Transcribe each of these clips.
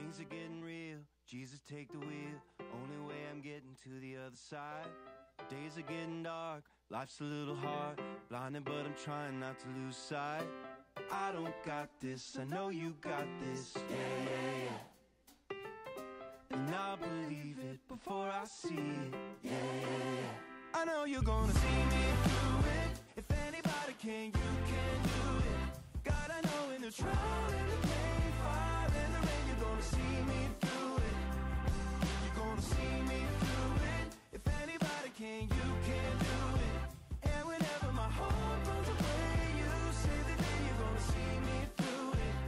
Things are getting real, Jesus take the wheel. Only way I'm getting to the other side. Days are getting dark, life's a little hard. Blinded but I'm trying not to lose sight. I don't got this, I know you got this. Yeah, yeah, yeah. And I'll believe it before I see it. Yeah, yeah, yeah. I know you're gonna see me through it. If anybody can, you can do it. God, I know in the trial, in the pain, fire, in the rain, you're gonna see me through it. You're gonna see me through it. If anybody can, you can do it. And whenever my heart runs away, you say that then you're gonna see me through it.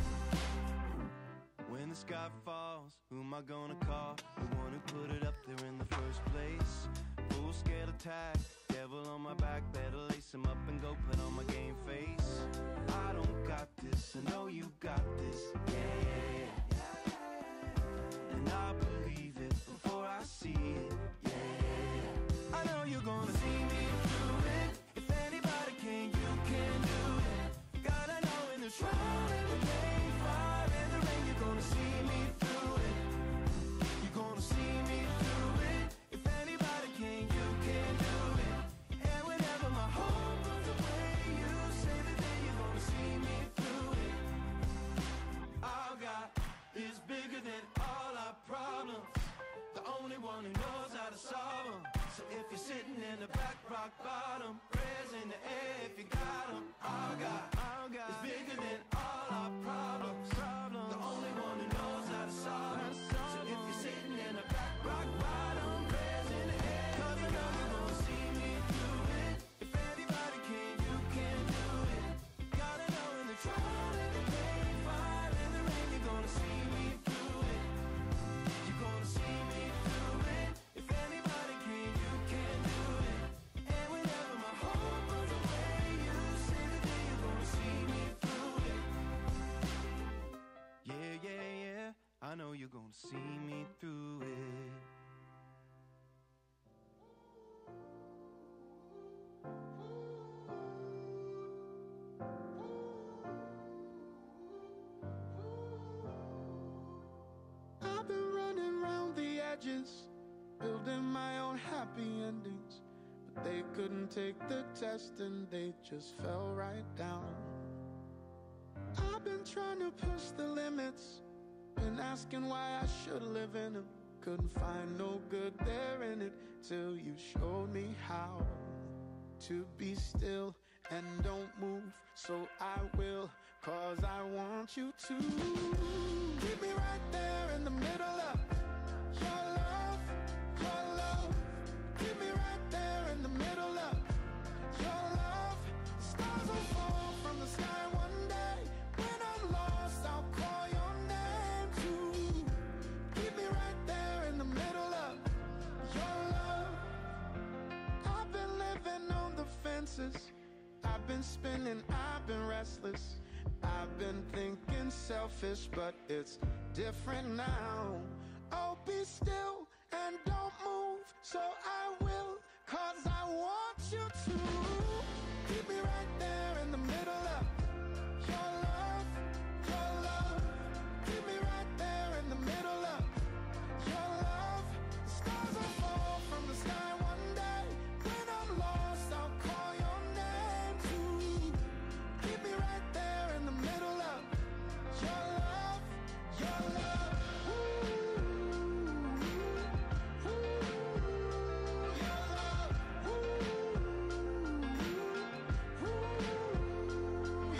When the sky falls, who am I gonna call? The one who put it up there in the first place. Full scale attack, devil on my back, better lace him up and go put on my game face. I don't got this, I know you got this. Yeah, yeah, yeah. And I believe it before I see it. Yeah, yeah, yeah. I know you're gonna see me through it. If anybody can, you can do it. God, I know in the trial, in the pain, fire, in the rain, you're gonna see me through it. You're gonna see me through it. If anybody can, you can do it. And whenever my heart runs away, you say that then you're gonna see me through it. Our God is bigger than all our problems. The only one who knows how to solve them. So if you're sitting in the back, rock bottom, prayers in the air if you got them. Our God is bigger than all our problems. The only one who knows how to solve them. So if you're sitting in the back, rock bottom, prayers in the air. 'Cause I know you're gonna see me through it. If anybody can, you can do it. Gotta know in the trial, in the pain, fire, in the rain, you're gonna see me through it. You're gonna see me through it. If anybody can, you can do it. And whenever my heart runs away, you say that then you're gonna see me through it. Yeah, yeah, yeah, I know you're gonna see me through it. I've been running around the edges, building my own happy endings, but they couldn't take the test and they just fell right down. I've been trying to push the limits, been asking why I should live in them, couldn't find no good there in it till you showed me how to be still and don't move. So I will, 'cause I want you to keep me right there in the middle of your love, your love. Keep me right there in the middle of your love. Stars will fall from the sky one day. When I'm lost, I'll call your name too. Keep me right there in the middle of your love. I've been living on the fences, I've been spinning, I've been restless, I've been thinking selfish, but it's different now. Oh, be still and don't move, so I will, 'cause I want you to. Keep me right there in the middle of your love, your love. Keep me right there in the middle of your love. Stars will fall from the sky one day. When I'm lost, I'll call your name too. Keep me right there in the middle of your love, your love. Ooh, ooh, your love. Ooh, ooh,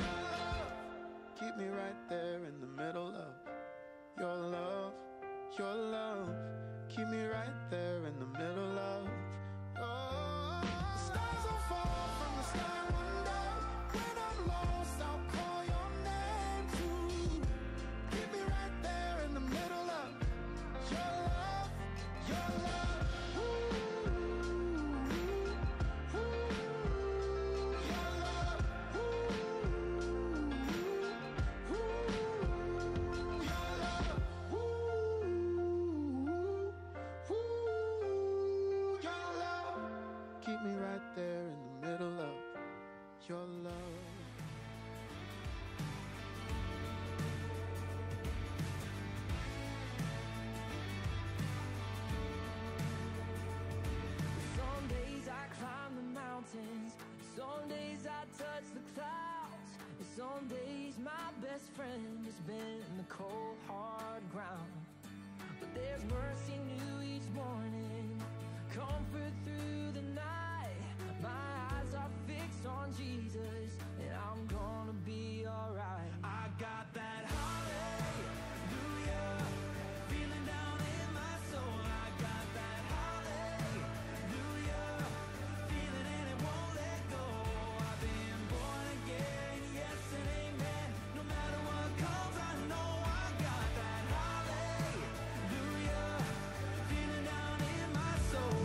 Some days my best friend has been the cold, hard ground, but there's mercy new each morning, comfort through the night. My eyes are fixed on Jesus, and I'm gonna be alright. I got that hallelujah feeling down in my soul. I got that hallelujah feeling and it won't let go. I've been born again, yes and amen. No matter what comes, I know I got that hallelujah feeling down in my soul.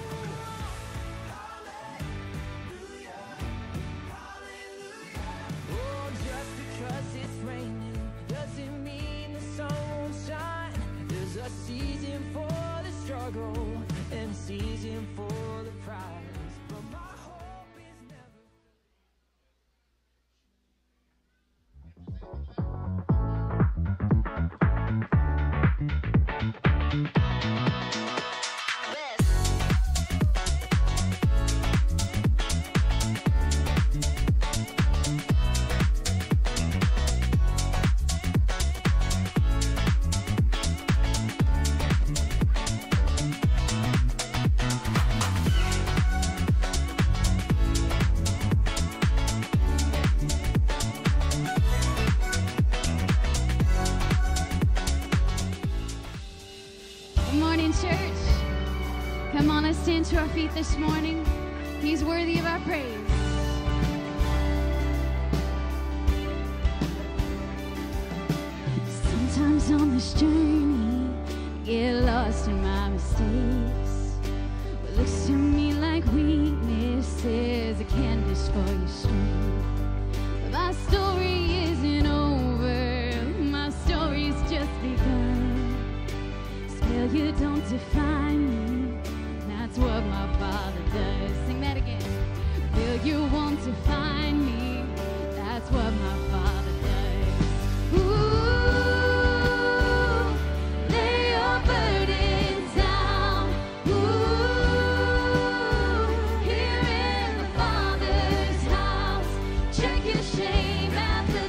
Hallelujah, hallelujah. Oh, just because it's raining doesn't mean the sun won't shine. There's a season for the struggle and a season for the prize. But my hope is never. Good morning, church. Come on, let's stand to our feet this morning. He's worthy of our praise. Sometimes on this journey, I get lost in my mistakes. What looks to me like weakness is a canvas for your strength. But my story isn't over. My story's just begun. Failure don't define me. That's what my Father does. Sing that again. Failure won't define me. That's what my Father does. Ooh, lay your burdens down. Ooh, here in the Father's house. Check your shame at the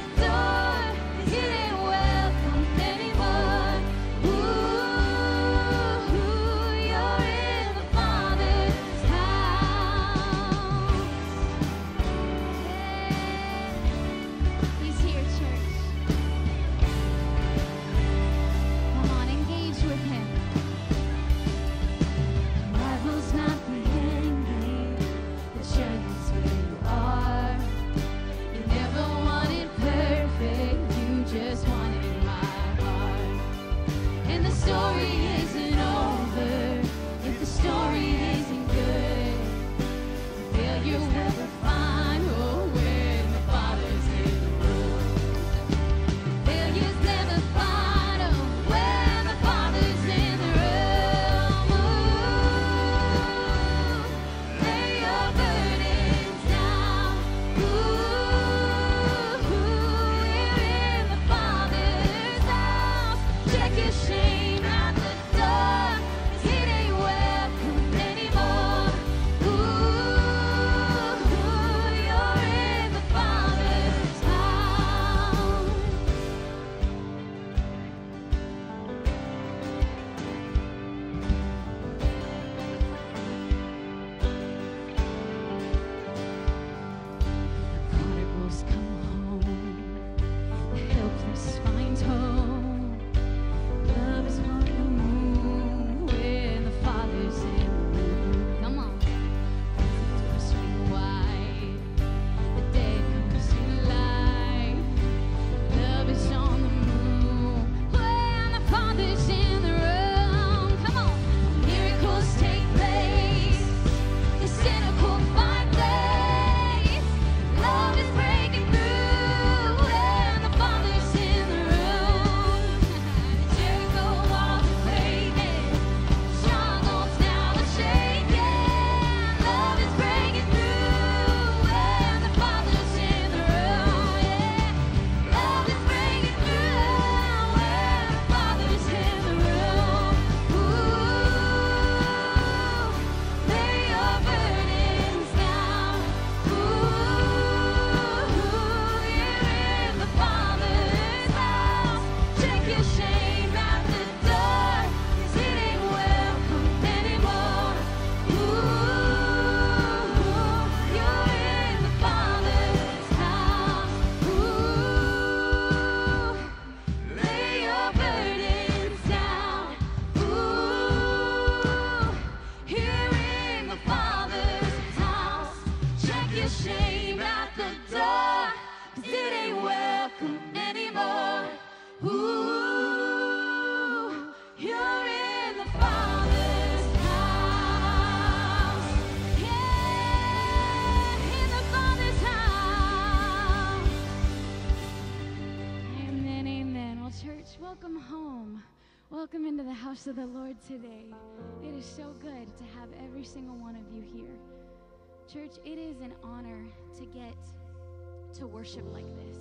welcome home. Welcome into the house of the Lord today. It is so good to have every single one of you here. Church, it is an honor to get to worship like this.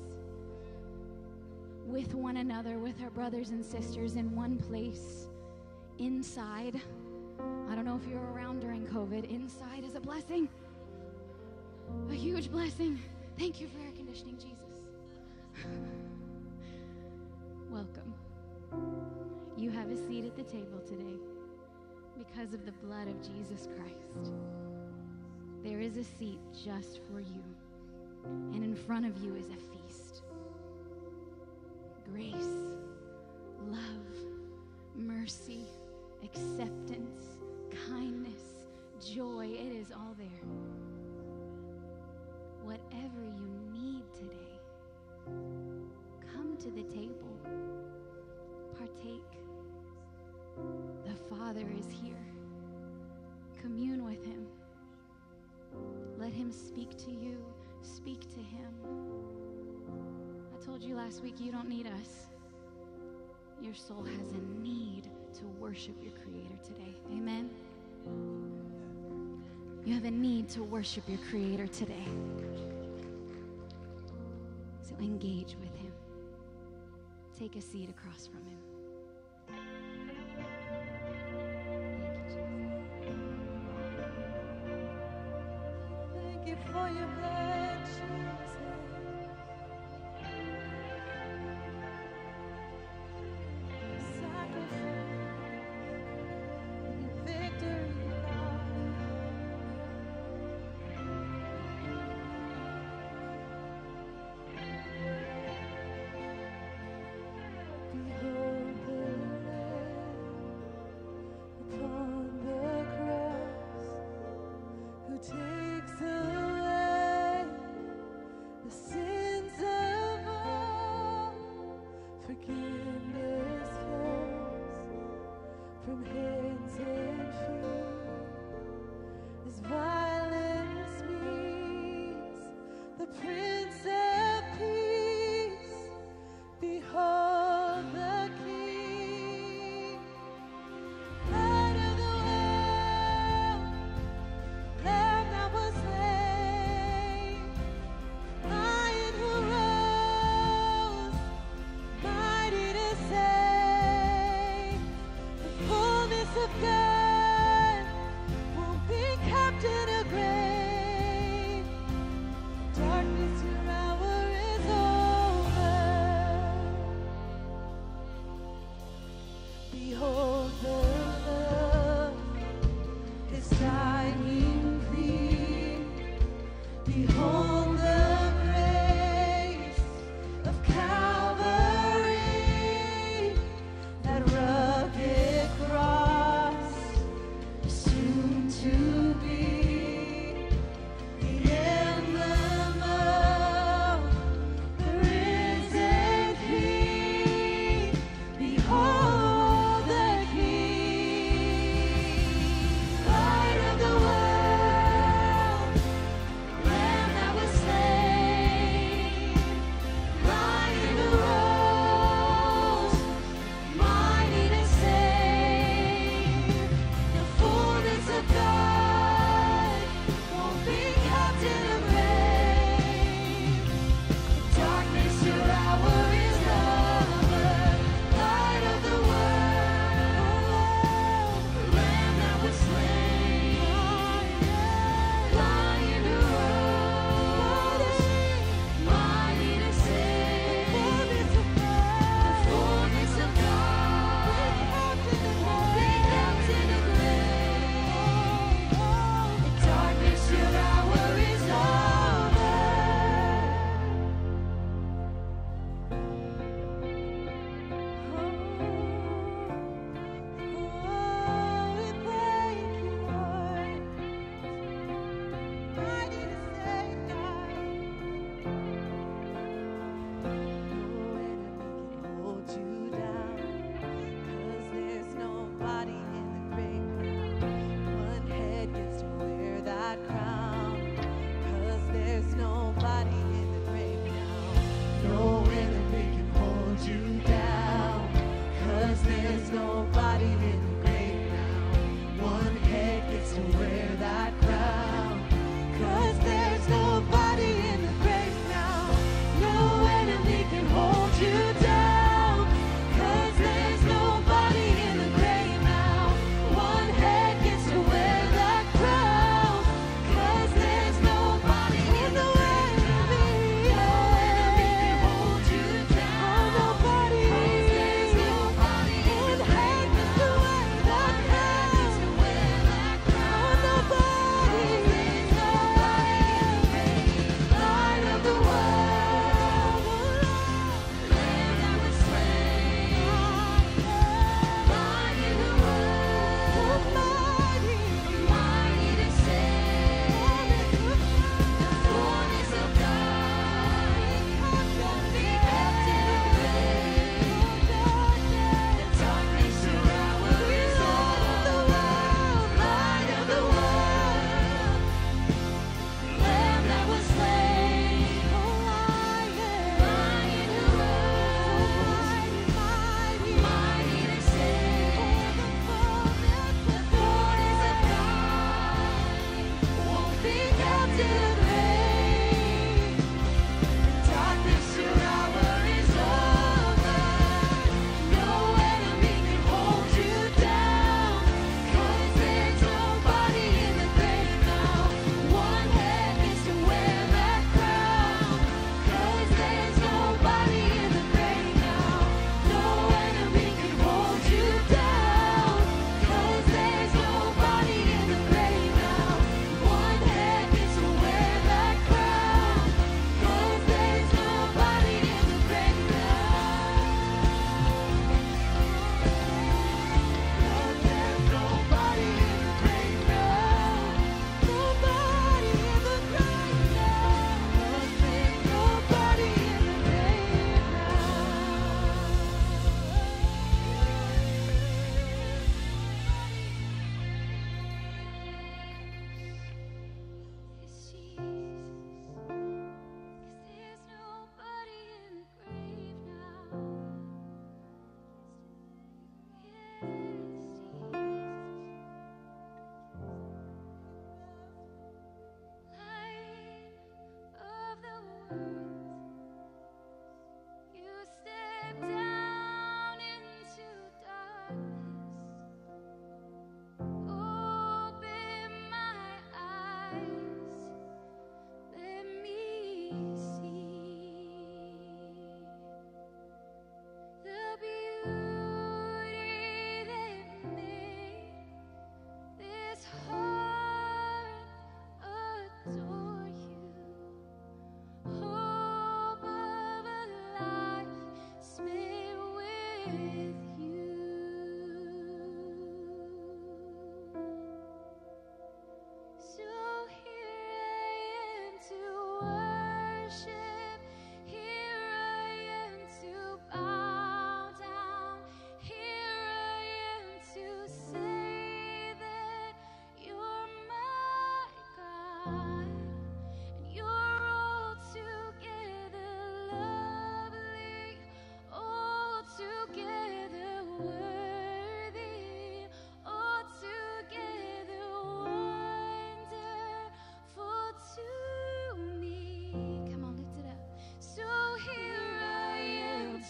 With one another, with our brothers and sisters in one place, inside. I don't know if you were around during COVID. Inside is a blessing. A huge blessing. Thank you for air conditioning, Jesus. Welcome. You have a seat at the table today because of the blood of Jesus Christ. There is a seat just for you, and in front of you is a feast. Grace, love, mercy, acceptance, kindness, joy, it is all there. Whatever you need today, come to the table. Partake. The Father is here. Commune with him. Let him speak to you. Speak to him. I told you last week you don't need us. Your soul has a need to worship your Creator today. Amen? You have a need to worship your Creator today. So engage with him. Take a seat across from him. Thank you for your blood, Jesus. Sacrifice, your victory, Lord. Behold the Lamb upon the cross, who takes away the sins of all. Forgiveness flows from hands and feet as violence meets the Prince of Peace. Behold the King, Light of the world, Lamb that was slain, Lion who rose, mighty to save. The fullness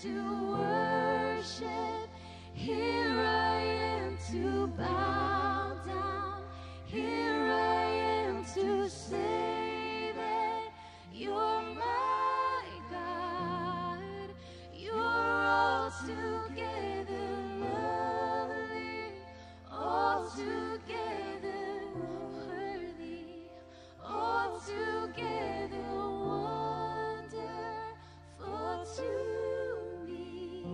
to worship. Here I am to bow down. Here I am to say that you're my God. You're altogether lovely, altogether worthy, altogether wonderful to me.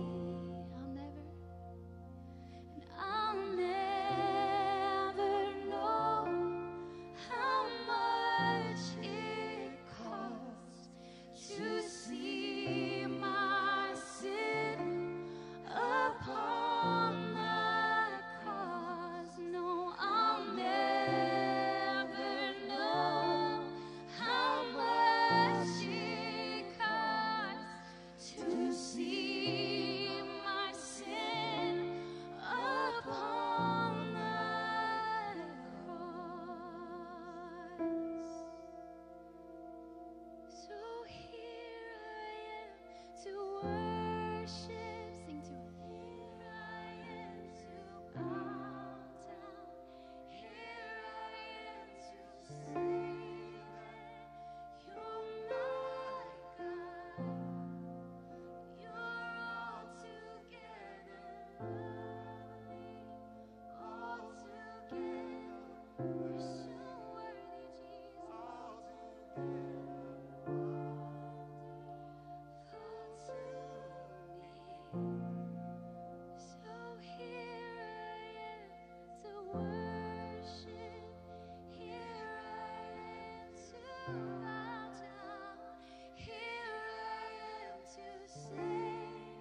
I'll never know how much it costs to see my sin upon the cross. No, I'll never know how much it costs to see my sin upon the cross. So here I am to worship. Sing to him. Here I am to bow down. Here I am to say that you're my God. You're altogether lovely, altogether. You're so worthy, Jesus. So here I am to worship. Here I am to bow down. Here I am to say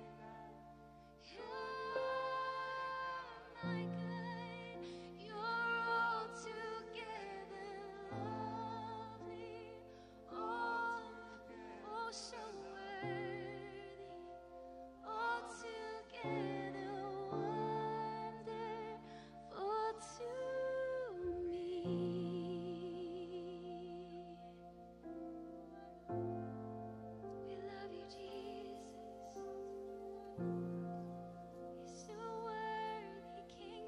you're my God. You're altogether lovely, oh so worthy, altogether wonderful to me. We love you, Jesus. You're so worthy, King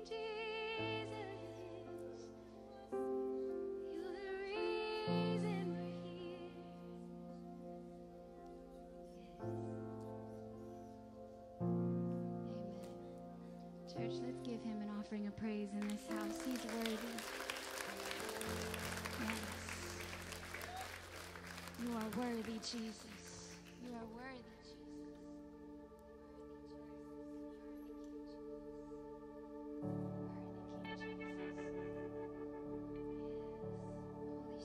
Jesus. You're the reason we're here. Amen. Church, let's give him an offering of praise in this house. He's worthy. Yes. You are worthy, Jesus. You are worthy, Jesus. Worthy, King Jesus. Yes.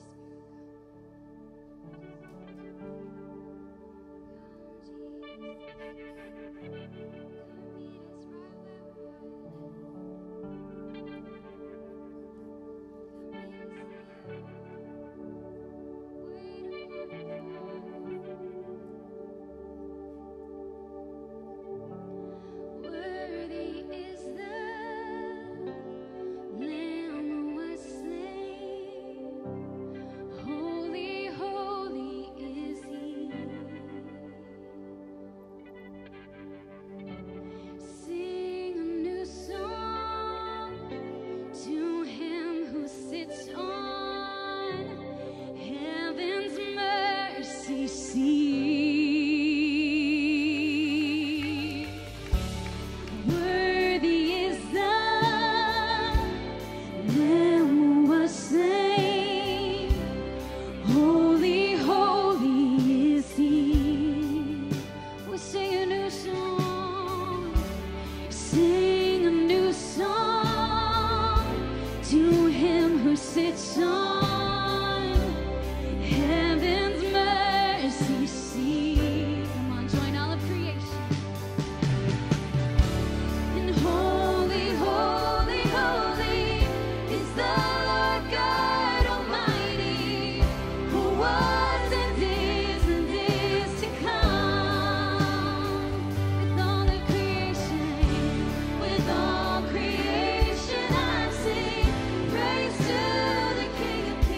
King of Kings.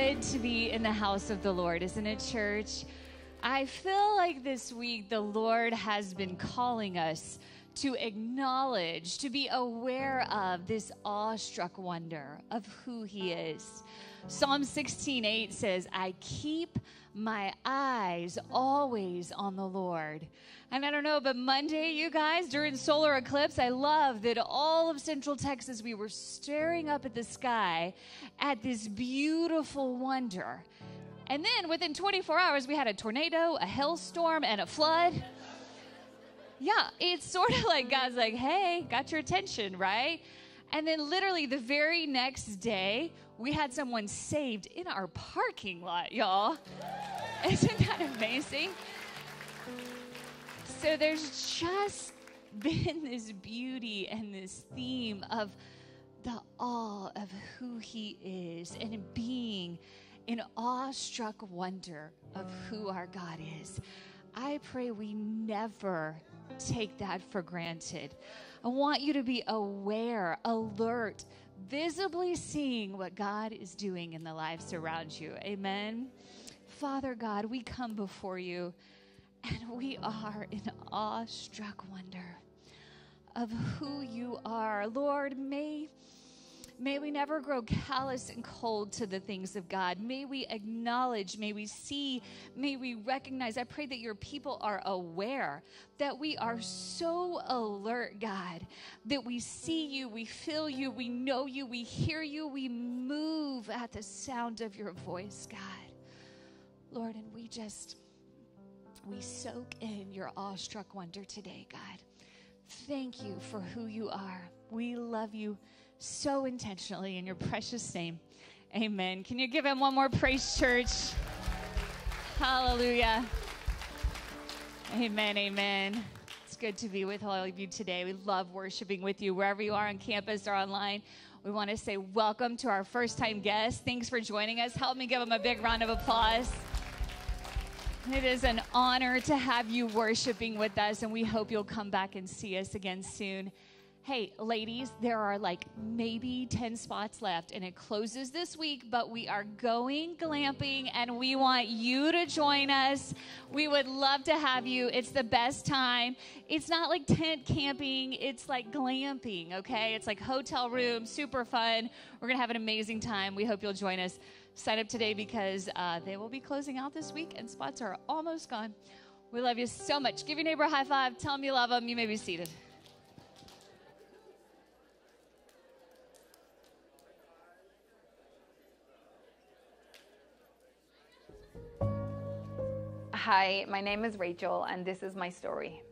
good to be in the house of the Lord, isn't it, church? I feel like this week the Lord has been calling us to acknowledge, to be aware of this awestruck wonder of who he is. Psalm 16:8 says, I keep my eyes always on the Lord. And I don't know, but Monday, you guys, during solar eclipse, I love that all of Central Texas, we were staring up at the sky at this beautiful wonder. And then within 24 hours, we had a tornado, a hailstorm, and a flood. Yeah, it's sort of like God's like, hey, got your attention, right? And then literally the very next day, we had someone saved in our parking lot, y'all. Isn't that amazing? So there's just been this beauty and this theme of the awe of who he is and being in awestruck wonder of who our God is. I pray we never take that for granted. I want you to be aware, alert, visibly seeing what God is doing in the lives around you. Amen. Father God, we come before you and we are in awestruck wonder of who you are. Lord, may we never grow callous and cold to the things of God. May we acknowledge, may we see, may we recognize. I pray that your people are aware, that we are so alert, God, that we see you, we feel you, we know you, we hear you, we move at the sound of your voice, God. Lord, and we soak in your awestruck wonder today, God. Thank you for who you are. We love you so intentionally in your precious name. Amen. Can you give him one more praise, church? Hallelujah. Amen, amen. It's good to be with all of you today. We love worshiping with you wherever you are on campus or online. We want to say welcome to our first-time guests. Thanks for joining us. Help me give them a big round of applause. It is an honor to have you worshiping with us, and we hope you'll come back and see us again soon. Hey, ladies, there are like maybe 10 spots left, and it closes this week, but we are going glamping, and we want you to join us. We would love to have you. It's the best time. It's not like tent camping. It's like glamping, okay? It's like hotel room, super fun. We're going to have an amazing time. We hope you'll join us. Sign up today because they will be closing out this week, and spots are almost gone. We love you so much. Give your neighbor a high five. Tell them you love them. You may be seated. Hi, my name is Rachel, and this is my story.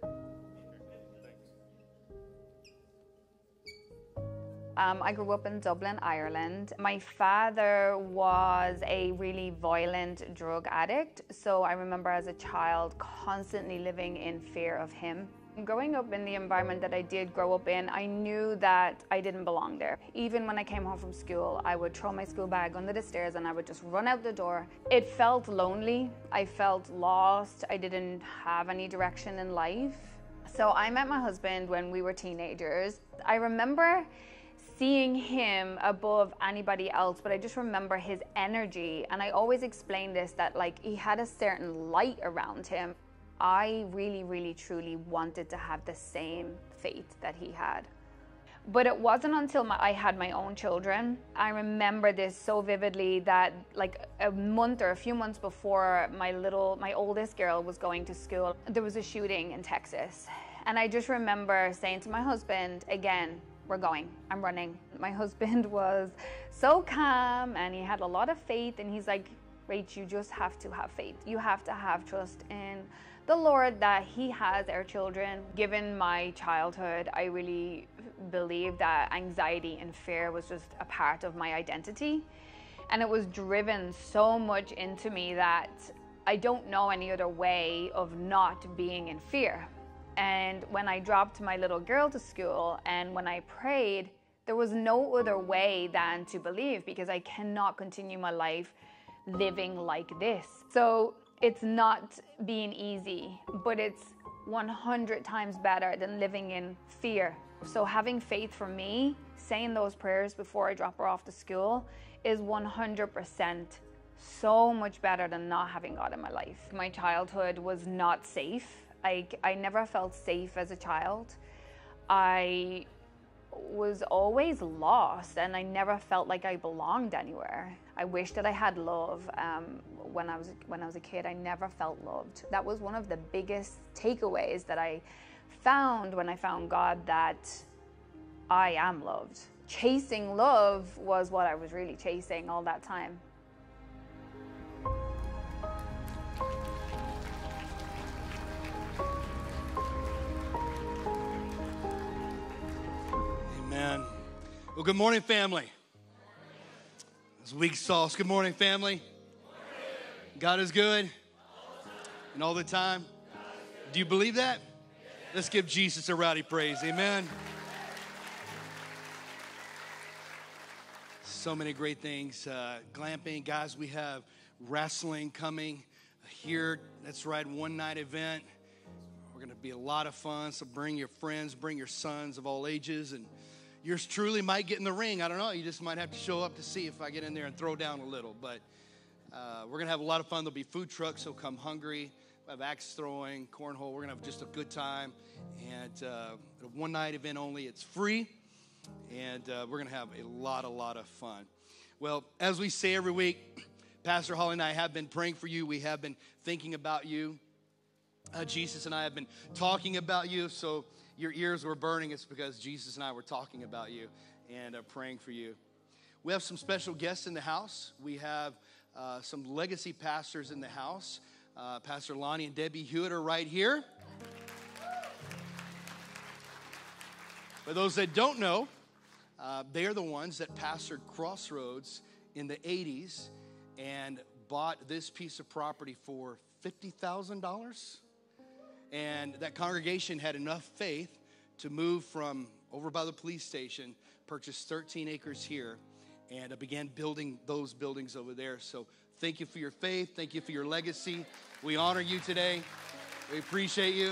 I grew up in Dublin, Ireland. My father was a really violent drug addict, so I remember as a child constantly living in fear of him. Growing up in the environment that I did grow up in, I knew that I didn't belong there. Even when I came home from school, I would throw my school bag under the stairs and I would just run out the door. It felt lonely. I felt lost. I didn't have any direction in life. So I met my husband when we were teenagers. I remember seeing him above anybody else, but I just remember his energy. And I always explain this, that like he had a certain light around him. I really, really, truly wanted to have the same faith that he had. But it wasn't until I had my own children. I remember this so vividly that like a month or a few months before my oldest girl was going to school, there was a shooting in Texas. And I just remember saying to my husband, again, we're going, I'm running. My husband was so calm and he had a lot of faith, and he's like, Rach, you just have to have faith. You have to have trust in the Lord that he has our children. Given my childhood, I really believed that anxiety and fear was just a part of my identity. And it was driven so much into me that I don't know any other way of not being in fear. And when I dropped my little girl to school and when I prayed, there was no other way than to believe, because I cannot continue my life living like this. So it's not being easy, but it's 100 times better than living in fear. So having faith for me, saying those prayers before I drop her off to school, is 100% so much better than not having God in my life. My childhood was not safe. I never felt safe as a child. I was always lost, and I never felt like I belonged anywhere. I wish that I had love. When I was a kid, I never felt loved. That was one of the biggest takeaways that I found when I found God, that I am loved. Chasing love was what I was really chasing all that time. Amen. Well, good morning, family. It's weak sauce. Good morning, family. God is good. And all the time. Do you believe that? Let's give Jesus a rowdy praise. Amen. So many great things. Glamping. Guys, we have wrestling coming here. That's right, one-night event. We're going to be a lot of fun. So bring your friends, bring your sons of all ages. And yours truly might get in the ring. I don't know. You just might have to show up to see if I get in there and throw down a little. But we're going to have a lot of fun. There'll be food trucks, so come hungry. We'll have axe throwing, cornhole. We're going to have just a good time. And a one-night event only. It's free. And we're going to have a lot of fun. Well, as we say every week, Pastor Holly and I have been praying for you. We have been thinking about you. Jesus and I have been talking about you. So your ears were burning. It's because Jesus and I were talking about you and praying for you. We have some special guests in the house. We have some legacy pastors in the house. Pastor Lonnie and Debbie Hewitt are right here. For those that don't know, they are the ones that pastored Crossroads in the 80s and bought this piece of property for $50,000. And that congregation had enough faith to move from over by the police station, purchase 13 acres here, and began building those buildings over there. So thank you for your faith. Thank you for your legacy. We honor you today. We appreciate you.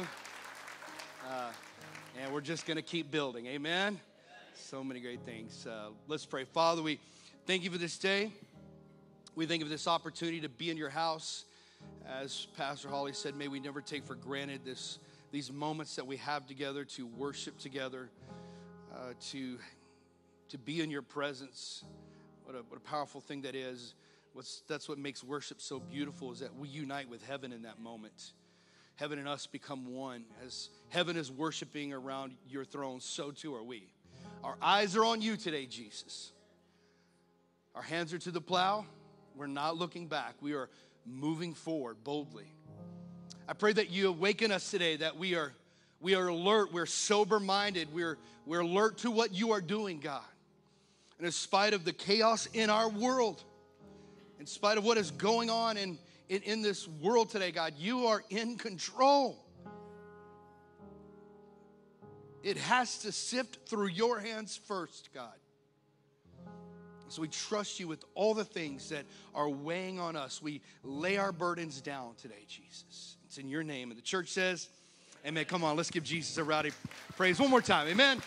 And we're just going to keep building. Amen? So many great things. Let's pray. Father, we thank you for this day. We thank you for this opportunity to be in your house. As Pastor Holly said, may we never take for granted these moments that we have together to worship together, to be in your presence. What a powerful thing that is. That's what makes worship so beautiful, is that we unite with heaven in that moment. Heaven and us become one. As heaven is worshiping around your throne, so too are we. Our eyes are on you today, Jesus. Our hands are to the plow. We're not looking back. We are moving forward boldly. I pray that you awaken us today, that we are alert, we're sober-minded, we're alert to what you are doing, God. And in spite of the chaos in our world, in spite of what is going on in this world today, God, you are in control. It has to sift through your hands first, God. So we trust you with all the things that are weighing on us. We lay our burdens down today, Jesus. It's in your name. And the church says, amen. Come on, let's give Jesus a rowdy praise one more time. Amen.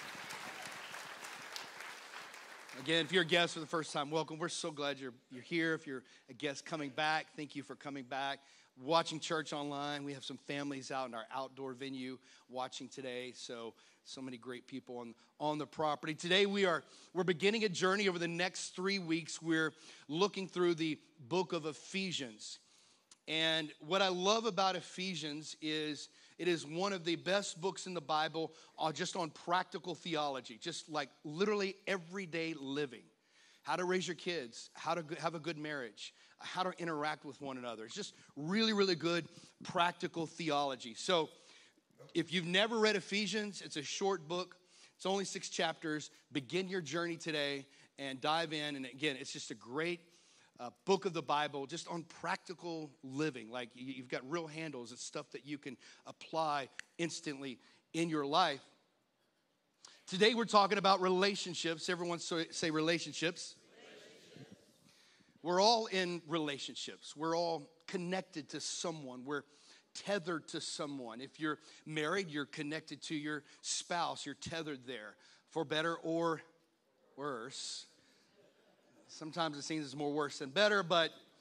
Again, if you're a guest for the first time, welcome. We're so glad you're here. If you're a guest coming back, thank you for coming back. Watching church online, we have some families out in our outdoor venue watching today. So many great people on the property. Today we're beginning a journey over the next 3 weeks. We're looking through the book of Ephesians. And what I love about Ephesians is it is one of the best books in the Bible just on practical theology, just like literally everyday living. How to raise your kids, how to have a good marriage, how to interact with one another. It's just really, really good practical theology. So if you've never read Ephesians, it's a short book. It's only 6 chapters. Begin your journey today and dive in. And again, it's just a great book of the Bible just on practical living. Like you've got real handles. It's stuff that you can apply instantly in your life. Today we're talking about relationships. Everyone say relationships. We're all in relationships. We're all connected to someone. We're tethered to someone. If you're married, you're connected to your spouse. You're tethered there, for better or worse. Sometimes it seems it's more worse than better, but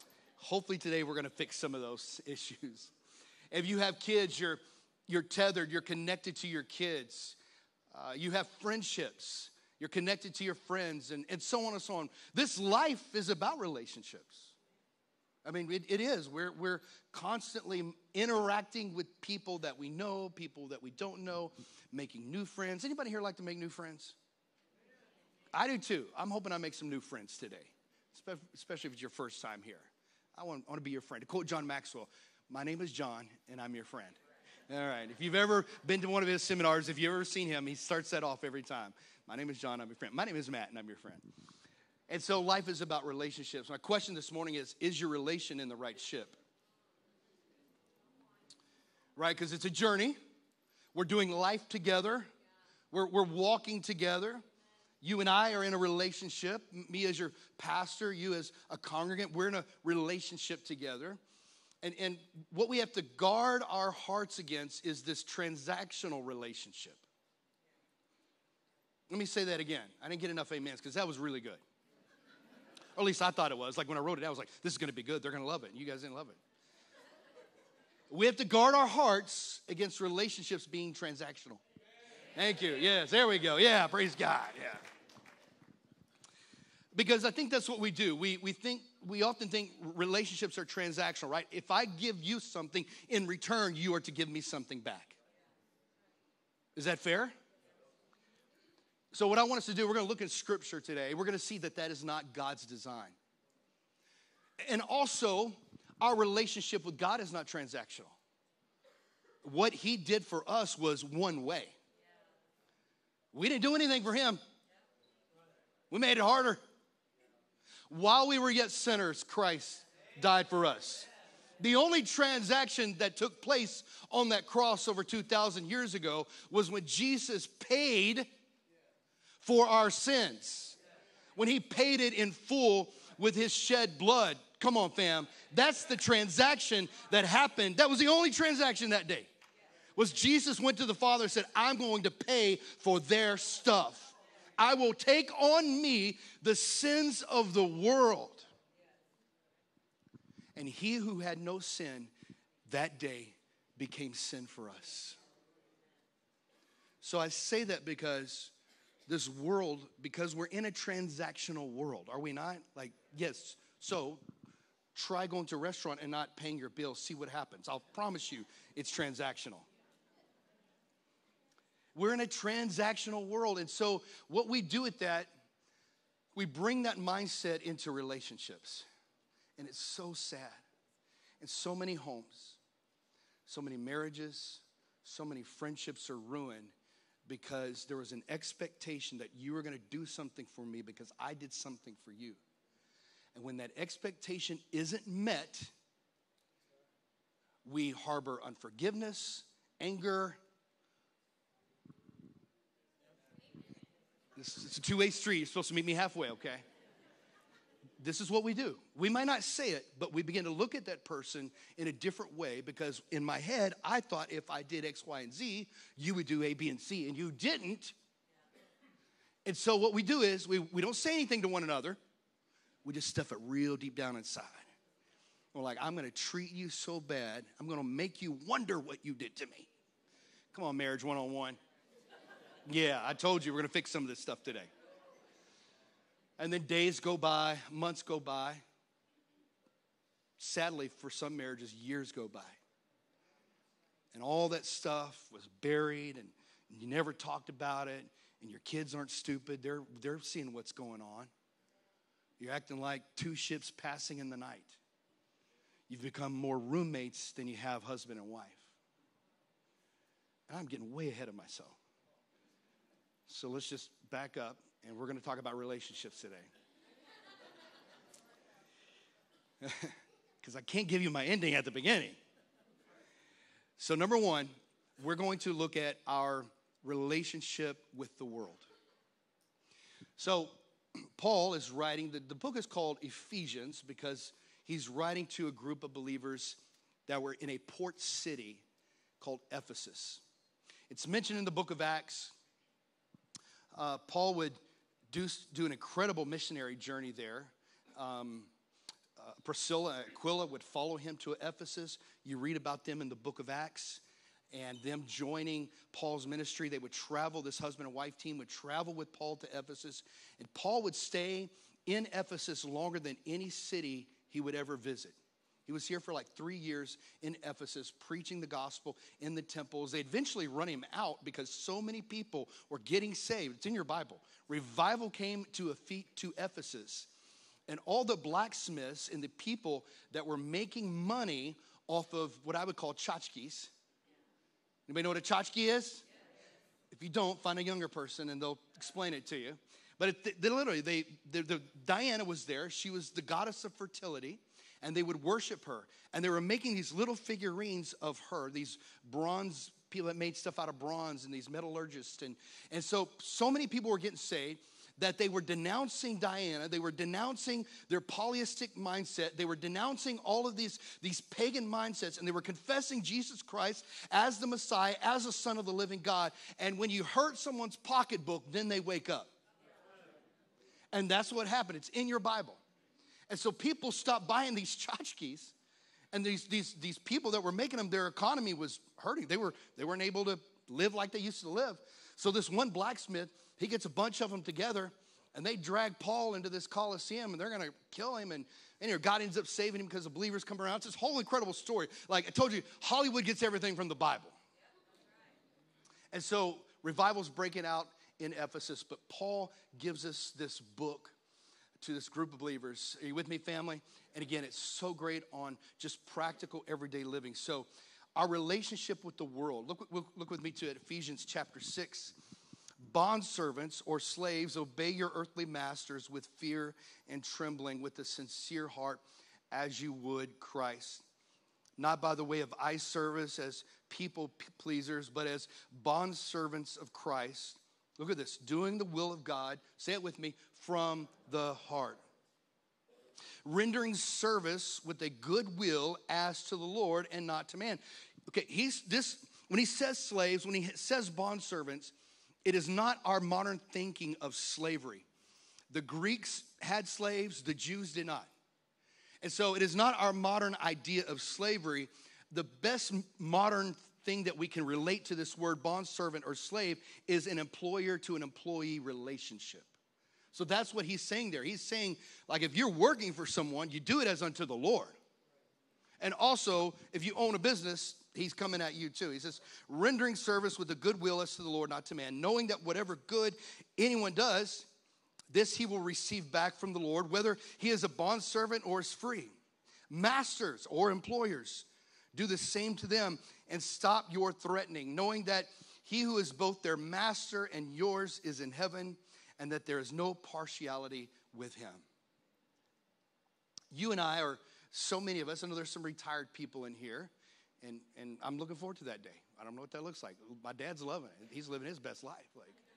hopefully today we're going to fix some of those issues. If you have kids, you're tethered, you're connected to your kids. You have friendships, you're connected to your friends, and so on and so on. This life is about relationships. I mean, it is. We're constantly interacting with people that we know, people that we don't know, making new friends. Anybody here like to make new friends? I do too. I'm hoping I make some new friends today, especially if it's your first time here. I want to be your friend. To quote John Maxwell, my name is John, and I'm your friend. All right. If you've ever been to one of his seminars, if you've ever seen him, he starts that off every time. My name is John, I'm your friend. My name is Matt, and I'm your friend. And so life is about relationships. My question this morning is your relation in the right ship? Right, because it's a journey. We're doing life together. We're walking together. You and I are in a relationship. Me as your pastor, you as a congregant, we're in a relationship together. And what we have to guard our hearts against is this transactional relationship. Let me say that again. I didn't get enough amens because that was really good. Or at least I thought it was. Like when I wrote it down, I was like, this is going to be good. They're going to love it. And you guys didn't love it. We have to guard our hearts against relationships being transactional. Thank you. Yes, there we go. Yeah, praise God. Yeah. Because I think that's what we do. We often think relationships are transactional, right? If I give you something in return, you are to give me something back. Is that fair? So what I want us to do, we're going to look at Scripture today. We're going to see that is not God's design. And also, our relationship with God is not transactional. What he did for us was one way. We didn't do anything for him. We made it harder. While we were yet sinners, Christ died for us. The only transaction that took place on that cross over 2,000 years ago was when Jesus paid for our sins. When he paid it in full with his shed blood. Come on, fam. That's the transaction that happened. That was the only transaction that day. Was Jesus went to the Father and said, I'm going to pay for their stuff. I will take on me the sins of the world. And he who had no sin that day became sin for us. So I say that because this world, because we're in a transactional world, are we not? Like, yes. So try going to a restaurant and not paying your bill. See what happens. I'll promise you it's transactional. We're in a transactional world. And so what we do with that, we bring that mindset into relationships. And it's so sad. And so many homes, so many marriages, so many friendships are ruined because there was an expectation that you were going to do something for me because I did something for you. And when that expectation isn't met, we harbor unforgiveness, anger. It's a two-way street. You're supposed to meet me halfway, okay? This is what we do. We might not say it, but we begin to look at that person in a different way because in my head, I thought if I did X, Y, and Z, you would do A, B, and C, and you didn't. And so what we do is we don't say anything to one another. We just stuff it real deep down inside. We're like, I'm going to treat you so bad. I'm going to make you wonder what you did to me. Come on, marriage 101. Yeah, I told you we're going to fix some of this stuff today. And then days go by, months go by. Sadly, for some marriages, years go by. And all that stuff was buried, and you never talked about it, and your kids aren't stupid. They're seeing what's going on. You're acting like two ships passing in the night. You've become more roommates than you have husband and wife. And I'm getting way ahead of myself. So let's just back up, and we're going to talk about relationships today. Because I can't give you my ending at the beginning. So number one, we're going to look at our relationship with the world. So Paul is writing, the book is called Ephesians because he's writing to a group of believers that were in a port city called Ephesus. It's mentioned in the book of Acts. Paul would do an incredible missionary journey there. Priscilla and Aquila would follow him to Ephesus. You read about them in the book of Acts and them joining Paul's ministry. They would travel, this husband and wife team would travel with Paul to Ephesus. And Paul would stay in Ephesus longer than any city he would ever visit. He was here for like 3 years in Ephesus, preaching the gospel in the temples. They eventually run him out because so many people were getting saved. It's in your Bible. Revival came to Ephesus. And all the blacksmiths and the people that were making money off of what I would call tchotchkes. Anybody know what a tchotchke is? If you don't, find a younger person and they'll explain it to you. But Diana was there. She was the goddess of fertility. And they would worship her. And they were making these little figurines of her, these bronze people that made stuff out of bronze and these metallurgists. And so many people were getting saved that they were denouncing Diana. They were denouncing their polytheistic mindset. They were denouncing all of these pagan mindsets. And they were confessing Jesus Christ as the Messiah, as the Son of the living God. And when you hurt someone's pocketbook, then they wake up. And that's what happened. It's in your Bible. And so people stopped buying these tchotchkes, and these people that were making them, their economy was hurting. They weren't able to live like they used to live. So this one blacksmith, he gets a bunch of them together, and they drag Paul into this Colosseum, and they're going to kill him. And God ends up saving him because the believers come around. It's this whole incredible story. Like I told you, Hollywood gets everything from the Bible. And so revival's breaking out in Ephesus, but Paul gives us this book to this group of believers. Are you with me, family? And again, it's so great on just practical everyday living. So our relationship with the world. Look with me to it, Ephesians chapter 6. Bondservants or slaves, obey your earthly masters with fear and trembling, with a sincere heart, as you would Christ. Not by the way of eye service as people pleasers, but as bondservants of Christ. Look at this, doing the will of God, say it with me, from the heart. Rendering service with a good will as to the Lord and not to man. Okay, when he says slaves, when he says bondservants, it is not our modern thinking of slavery. The Greeks had slaves, the Jews did not. And so it is not our modern idea of slavery. The best modern thing that we can relate to this word bondservant or slave is an employer to an employee relationship. So that's what he's saying there. He's saying, like, if you're working for someone, you do it as unto the Lord. And also, if you own a business, he's coming at you too. He says, rendering service with a good will as to the Lord, not to man, knowing that whatever good anyone does, this he will receive back from the Lord, whether he is a bondservant or is free. Masters or employers, do the same to them and stop your threatening, knowing that he who is both their master and yours is in heaven, and that there is no partiality with him. You and I are, so many of us, I know there's some retired people in here, and I'm looking forward to that day. I don't know what that looks like. My dad's loving it. He's living his best life.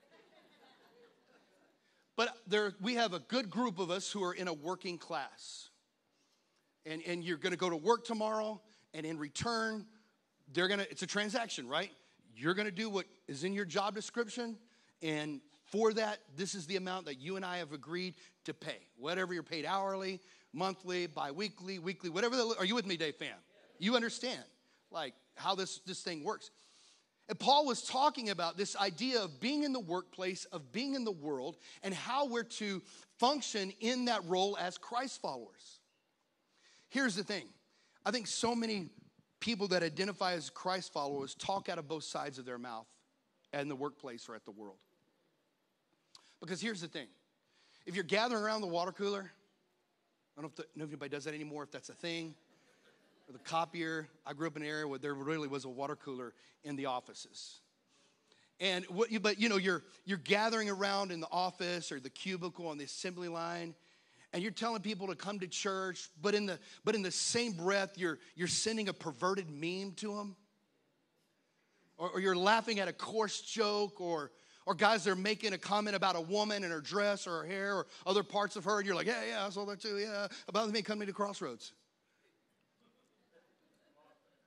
But we have a good group of us who are in a working class. And you're going to go to work tomorrow, and in return, it's a transaction, right? You're going to do what is in your job description, and for that, this is the amount that you and I have agreed to pay. Whatever you're paid hourly, monthly, bi-weekly, weekly, whatever. Are you with me, Dave fam? You understand, like, how this thing works. And Paul was talking about this idea of being in the workplace, of being in the world, and how we're to function in that role as Christ followers. Here's the thing. I think so many people that identify as Christ followers talk out of both sides of their mouth in the workplace or at the world. Because here's the thing. If you're gathering around the water cooler, I don't know if anybody does that anymore, if that's a thing, or the copier. I grew up in an area where there really was a water cooler in the offices. And you're gathering around in the office or the cubicle on the assembly line, and you're telling people to come to church, but in the same breath, you're sending a perverted meme to them, or you're laughing at a coarse joke, or guys that are making a comment about a woman and her dress or her hair or other parts of her, and you're like, yeah, I saw that too, yeah, about me coming to Crossroads.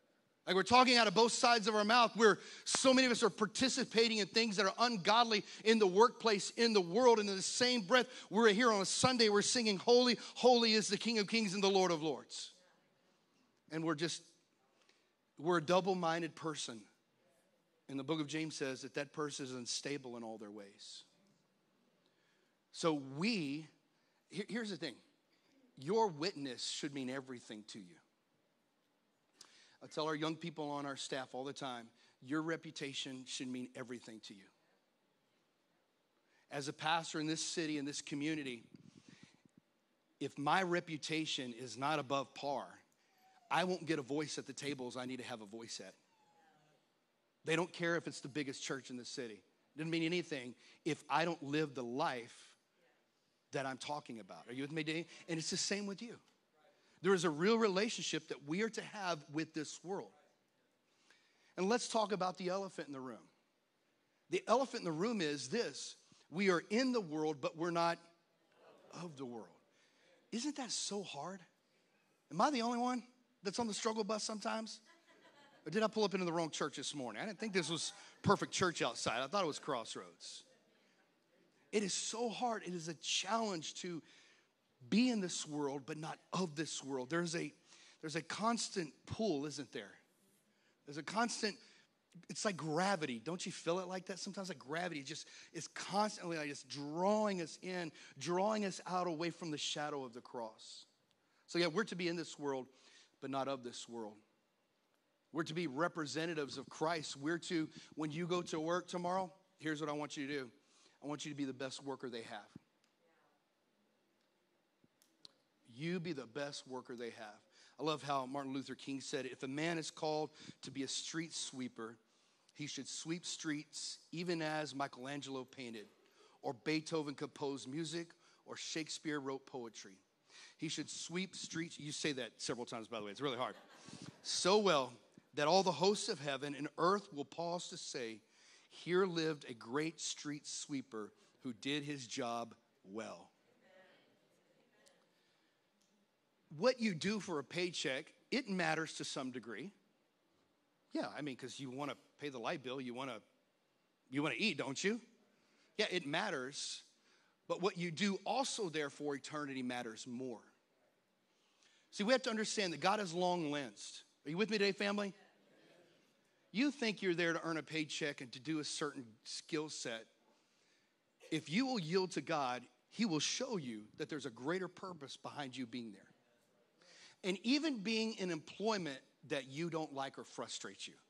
Like we're talking out of both sides of our mouth. So many of us are participating in things that are ungodly in the workplace, in the world, and in the same breath, we're here on a Sunday, we're singing, holy, holy is the King of Kings and the Lord of Lords. And we're a double-minded person. And the book of James says that person is unstable in all their ways. So here's the thing. Your witness should mean everything to you. I tell our young people on our staff all the time, your reputation should mean everything to you. As a pastor in this city, in this community, if my reputation is not above par, I won't get a voice at the tables I need to have a voice at. They don't care if it's the biggest church in the city. It doesn't mean anything if I don't live the life that I'm talking about. Are you with me, Dave? And it's the same with you. There is a real relationship that we are to have with this world. And let's talk about the elephant in the room. The elephant in the room is this. We are in the world, but we're not of the world. Isn't that so hard? Am I the only one that's on the struggle bus sometimes? Or did I pull up into the wrong church this morning? I didn't think this was perfect church outside. I thought it was Crossroads. It is so hard. It is a challenge to be in this world, but not of this world. There's a constant pull, isn't there? There's a constant, it's like gravity. Don't you feel it like that? Sometimes like gravity just is constantly like just drawing us in, drawing us out away from the shadow of the cross. So yeah, we're to be in this world, but not of this world. We're to be representatives of Christ. We're to, when you go to work tomorrow, here's what I want you to do. I want you to be the best worker they have. You be the best worker they have. I love how Martin Luther King said, if a man is called to be a street sweeper, he should sweep streets even as Michelangelo painted, or Beethoven composed music, or Shakespeare wrote poetry. He should sweep streets. You say that several times, by the way. It's really hard. So well that all the hosts of heaven and earth will pause to say, here lived a great street sweeper who did his job well. What you do for a paycheck, it matters to some degree. Yeah, I mean, because you want to pay the light bill, you want to eat, don't you? Yeah, it matters. But what you do also there for eternity matters more. See, we have to understand that God is long-lensed. Are you with me today, family? You think you're there to earn a paycheck and to do a certain skill set. If you will yield to God, he will show you that there's a greater purpose behind you being there. And even being in employment that you don't like or frustrates you.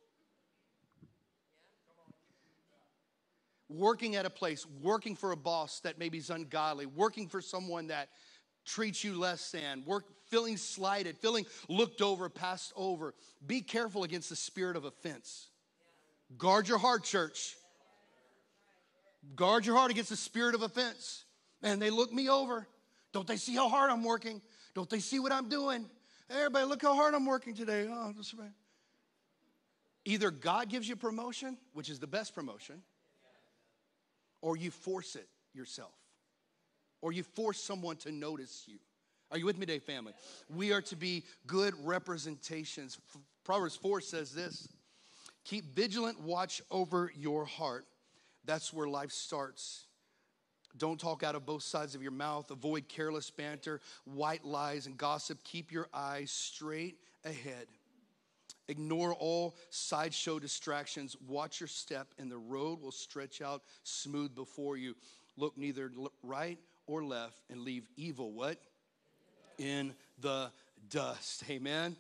Working at a place, working for a boss that maybe is ungodly, working for someone that treats you less than, feeling slighted, feeling looked over, passed over. Be careful against the spirit of offense. Guard your heart, church. Guard your heart against the spirit of offense. Man, they look me over. Don't they see how hard I'm working? Don't they see what I'm doing? Hey, everybody, look how hard I'm working today. Oh, that's right. Either God gives you promotion, which is the best promotion, or you force it yourself. Or you force someone to notice you. Are you with me today, family? We are to be good representations. Proverbs 4 says this, keep vigilant watch over your heart. That's where life starts. Don't talk out of both sides of your mouth. Avoid careless banter, white lies, and gossip. Keep your eyes straight ahead. Ignore all sideshow distractions. Watch your step, and the road will stretch out smooth before you. Look neither right or left, and leave evil, what? In the dust. Amen?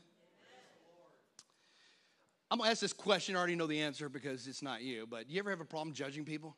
I'm going to ask this question. I already know the answer because it's not you, but you ever have a problem judging people?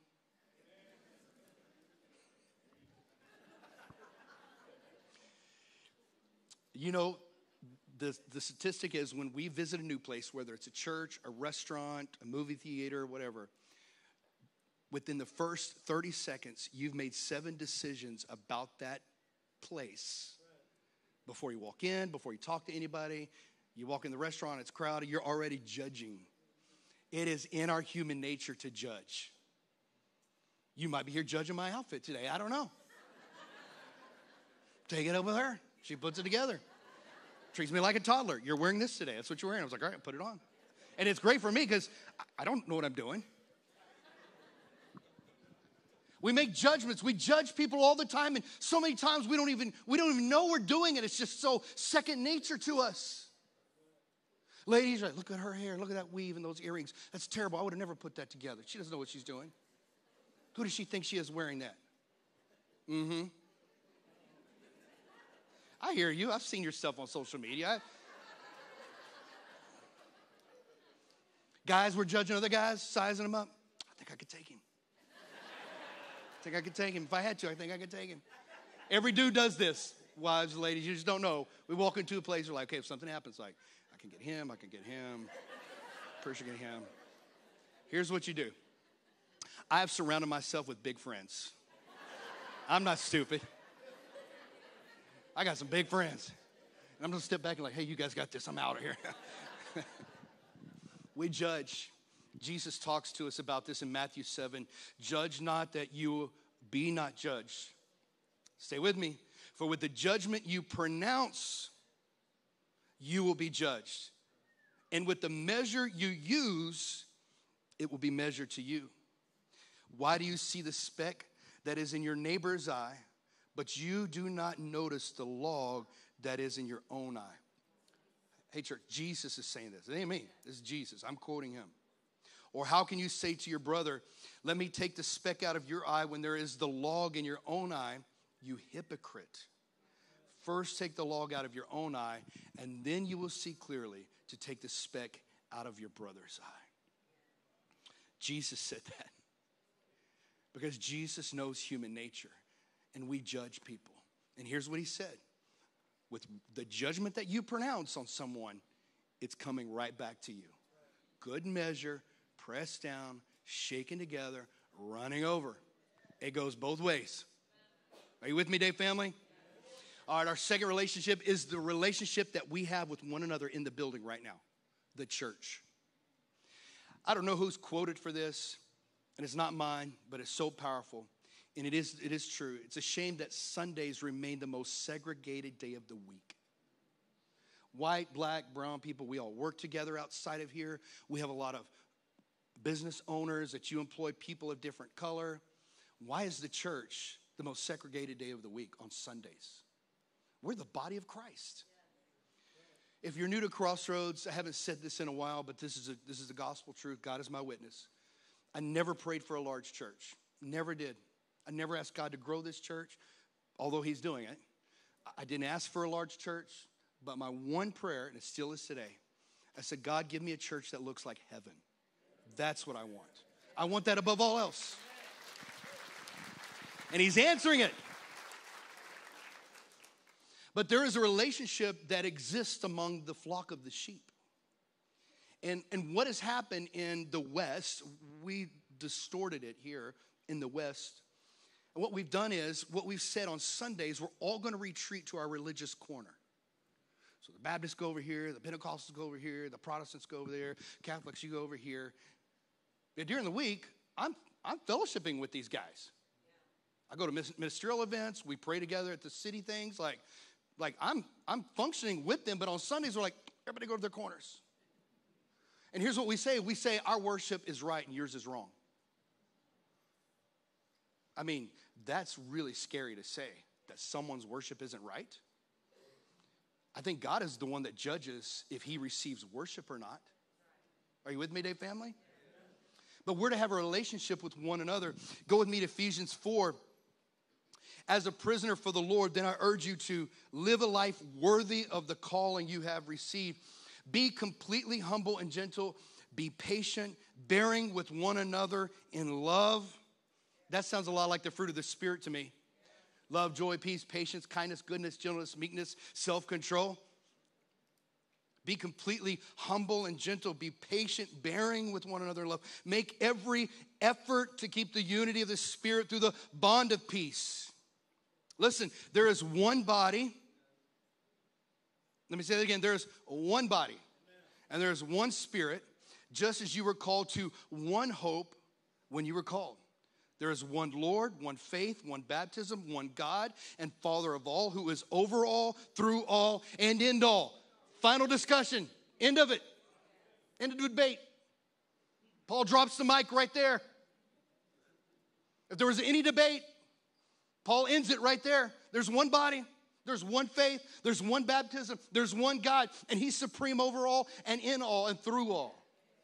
You know, the statistic is when we visit a new place, whether it's a church, a restaurant, a movie theater, whatever, within the first 30 seconds, you've made 7 decisions about that place. Before you walk in, before you talk to anybody, you walk in the restaurant, it's crowded, you're already judging. It is in our human nature to judge. You might be here judging my outfit today. I don't know. Take it up with her. She puts it together. Treats me like a toddler. You're wearing this today. That's what you're wearing. I was like, all right, put it on. And it's great for me because I don't know what I'm doing. We make judgments. We judge people all the time, and so many times we don't even know we're doing it. It's just so second nature to us. Ladies, right, look at her hair, look at that weave and those earrings. That's terrible. I would have never put that together. She doesn't know what she's doing. Who does she think she is wearing that? Mm-hmm. I hear you. I've seen your stuff on social media. Guys, we're judging other guys, sizing them up. I think I could take him. If I had to, I think I could take him. Every dude does this. Wives and ladies, you just don't know. We walk into a place, we're like, okay, if something happens, like, I can get him. Pretty sure get him. Here's what you do. I have surrounded myself with big friends. I'm not stupid. I got some big friends. And I'm going to step back and like, hey, you guys got this. I'm out of here. We judge. Jesus talks to us about this in Matthew 7. Judge not that you be not judged. Stay with me. For with the judgment you pronounce, you will be judged. And with the measure you use, it will be measured to you. Why do you see the speck that is in your neighbor's eye, but you do not notice the log that is in your own eye? Hey, church, Jesus is saying this. It ain't me. This is Jesus. I'm quoting him. Or how can you say to your brother, let me take the speck out of your eye when there is the log in your own eye? You hypocrite. First take the log out of your own eye, and then you will see clearly to take the speck out of your brother's eye. Jesus said that because Jesus knows human nature, and we judge people. And here's what he said. With the judgment that you pronounce on someone, it's coming right back to you. Good measure, pressed down, shaken together, running over. It goes both ways. Are you with me, Dave family? All right, our second relationship is the relationship that we have with one another in the building right now, the church. I don't know who's quoted for this, and it's not mine, but it's so powerful. And it is true. It's a shame that Sundays remain the most segregated day of the week. White, black, brown people, we all work together outside of here. We have a lot of business owners that you employ, people of different color. Why is the church the most segregated day of the week on Sundays? We're the body of Christ. If you're new to Crossroads, I haven't said this in a while, but this is the gospel truth. God is my witness. I never prayed for a large church. Never did. I never asked God to grow this church, although he's doing it. I didn't ask for a large church, but my one prayer, and it still is today, I said, God, give me a church that looks like heaven. That's what I want. I want that above all else. And he's answering it. But there is a relationship that exists among the flock of the sheep. And what has happened in the West, we distorted it here in the West. And what we've done is, what we've said on Sundays, we're all going to retreat to our religious corner. So the Baptists go over here, the Pentecostals go over here, the Protestants go over there, Catholics, you go over here. But during the week, I'm fellowshipping with these guys. I go to ministerial events, we pray together at the city things, like I'm functioning with them, but on Sundays we're like, everybody go to their corners. And here's what we say our worship is right and yours is wrong. I mean, that's really scary to say, that someone's worship isn't right. I think God is the one that judges if he receives worship or not. Are you with me, Dave family? But we're to have a relationship with one another. Go with me to Ephesians 4. As a prisoner for the Lord, then I urge you to live a life worthy of the calling you have received. Be completely humble and gentle. Be patient, bearing with one another in love. That sounds a lot like the fruit of the Spirit to me. Love, joy, peace, patience, kindness, goodness, gentleness, meekness, self-control. Be completely humble and gentle. Be patient, bearing with one another in love. Make every effort to keep the unity of the Spirit through the bond of peace. Listen, there is one body. Let me say that again. There is one body, and there is one Spirit, just as you were called to one hope when you were called. There is one Lord, one faith, one baptism, one God and Father of all, who is over all, through all, and in all. Final discussion. End of it. End of debate. Paul drops the mic right there. If there was any debate, Paul ends it right there. There's one body, there's one faith, there's one baptism, there's one God, and he's supreme over all and in all and through all.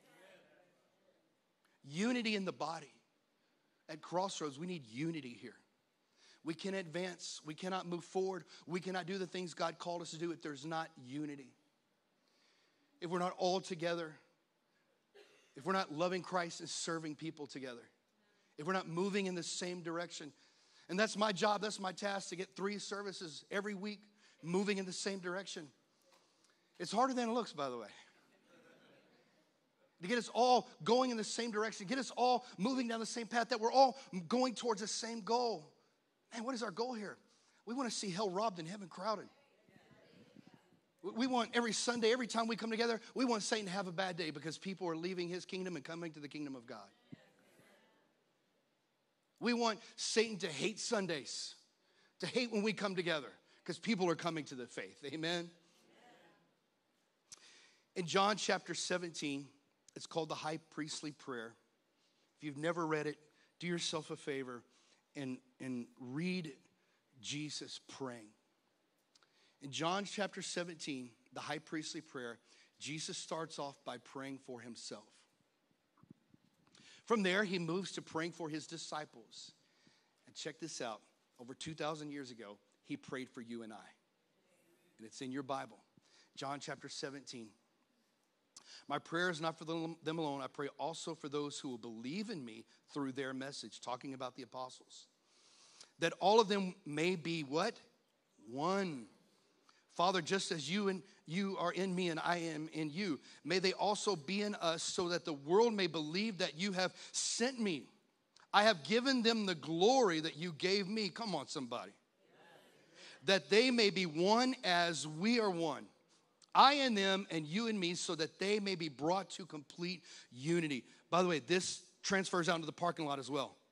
Unity in the body. At Crossroads, we need unity here. We can advance. We cannot move forward. We cannot do the things God called us to do if there's not unity. If we're not all together. If we're not loving Christ and serving people together. If we're not moving in the same direction. And that's my job, that's my task, to get 3 services every week moving in the same direction. It's harder than it looks, by the way. To get us all going in the same direction, get us all moving down the same path, that we're all going towards the same goal. Man, what is our goal here? We want to see hell robbed and heaven crowded. We want every Sunday, every time we come together, we want Satan to have a bad day because people are leaving his kingdom and coming to the kingdom of God. We want Satan to hate Sundays, to hate when we come together because people are coming to the faith. Amen? In John chapter 17, it's called the high priestly prayer. If you've never read it, do yourself a favor and read Jesus praying. In John chapter 17, the high priestly prayer, Jesus starts off by praying for himself. From there, he moves to praying for his disciples. And check this out. Over 2,000 years ago, he prayed for you and I. And it's in your Bible. John chapter 17. My prayer is not for them alone. I pray also for those who will believe in me through their message, talking about the apostles. That all of them may be what? One. Father, just as you are in me and I am in you, may they also be in us so that the world may believe that you have sent me. I have given them the glory that you gave me. Come on, somebody. That they may be one as we are one. I and them and you and me, so that they may be brought to complete unity. By the way, this transfers out into the parking lot as well.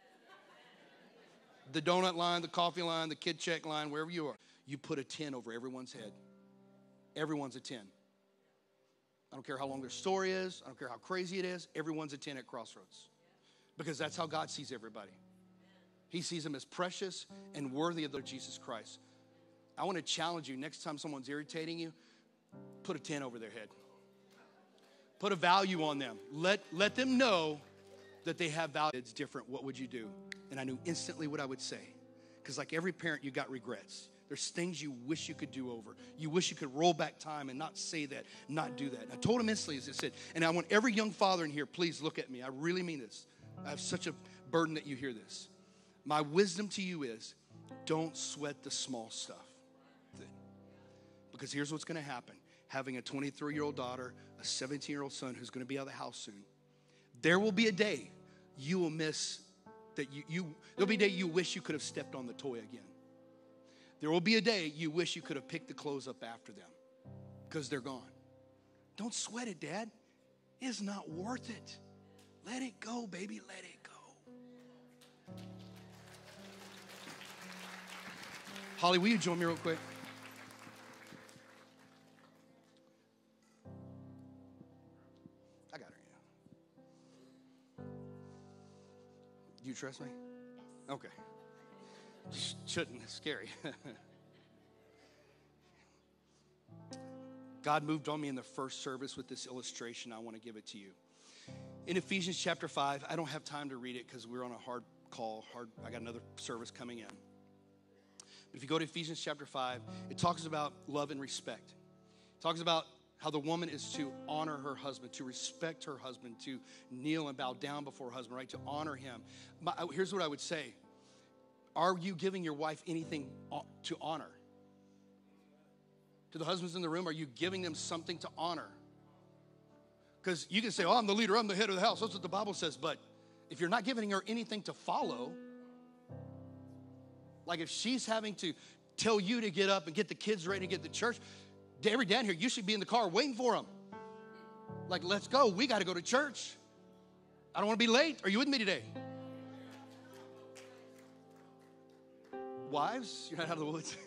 The donut line, the coffee line, the kid check line, wherever you are. You put a 10 over everyone's head. Everyone's a 10. I don't care how long their story is. I don't care how crazy it is. Everyone's a 10 at Crossroads. Because that's how God sees everybody. He sees them as precious and worthy of the Lord Jesus Christ. I want to challenge you, next time someone's irritating you, put a 10 over their head. Put a value on them. Let them know that they have value. It's different. What would you do? And I knew instantly what I would say. Because like every parent, you got regrets. There's things you wish you could do over. You wish you could roll back time and not say that, not do that. And I told him instantly, as I said, and I want every young father in here, please look at me. I really mean this. I have such a burden that you hear this. My wisdom to you is, don't sweat the small stuff. Because here's what's going to happen. Having a 23-year-old daughter, a 17-year-old son who's going to be out of the house soon, there will be a day you will miss that there'll be a day you wish you could have stepped on the toy again. There will be a day you wish you could have picked the clothes up after them because they're gone. Don't sweat it, Dad. It's not worth it. Let it go, baby. Let it go. Holly, will you join me real quick? I got her. Do you trust me? Okay. Shouldn't. It's scary. God moved on me in the first service with this illustration. I want to give it to you. In Ephesians chapter 5, I don't have time to read it because we're on a hard call. I got another service coming in. But if you go to Ephesians chapter 5, it talks about love and respect. It talks about how the woman is to honor her husband, to respect her husband, to kneel and bow down before her husband, right? To honor him. Here's what I would say. Are you giving your wife anything to honor? To the husbands in the room, are you giving them something to honor? Because you can say, oh, I'm the leader, I'm the head of the house. That's what the Bible says. But if you're not giving her anything to follow, like if she's having to tell you to get up and get the kids ready to get to church, every dad here, you should be in the car waiting for them. Like, let's go. We got to go to church. I don't want to be late. Are you with me today? Wives, you're not out of the woods.